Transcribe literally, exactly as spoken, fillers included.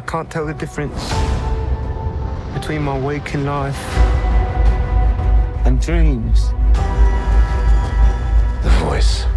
can't tell the difference between my waking life and dreams. The voice.